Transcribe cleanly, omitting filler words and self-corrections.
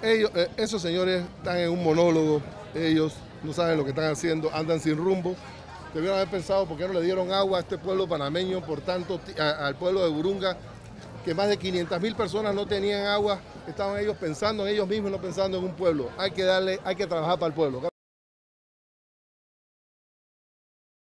Esos señores están en un monólogo, ellos no saben lo que están haciendo, andan sin rumbo. Debieron haber pensado por qué no le dieron agua a este pueblo panameño, por tanto, al pueblo de Burunga, que más de 500.000 personas no tenían agua, estaban ellos pensando en ellos mismos, no pensando en un pueblo. Hay que trabajar para el pueblo.